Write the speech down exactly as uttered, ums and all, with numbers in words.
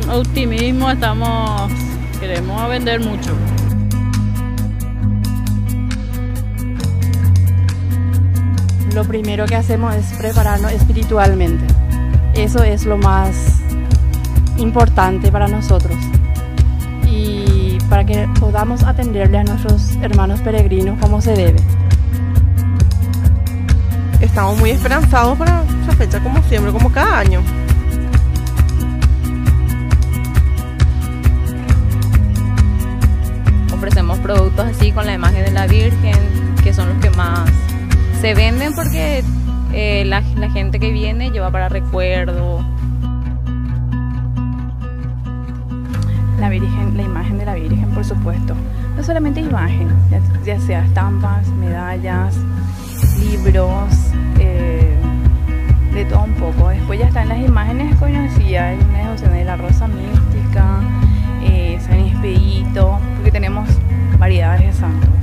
optimismo, estamos, queremos vender mucho. Lo primero que hacemos es prepararnos espiritualmente. Eso es lo más importante para nosotros. Y para que podamos atenderle a nuestros hermanos peregrinos como se debe. Estamos muy esperanzados para esa fecha, como siempre, como cada año. Ofrecemos productos así con la imagen de la Virgen, que son los que más se venden porque eh, la, la gente que viene lleva para recuerdo. La Virgen, la imagen de la Virgen, por supuesto. No solamente imagen, ya, ya sea estampas, medallas, libros, eh, de todo un poco. Después ya están las imágenes conocidas, hay una devoción de la Rosa Mística, eh, San Expedito, porque tenemos variedades de santos.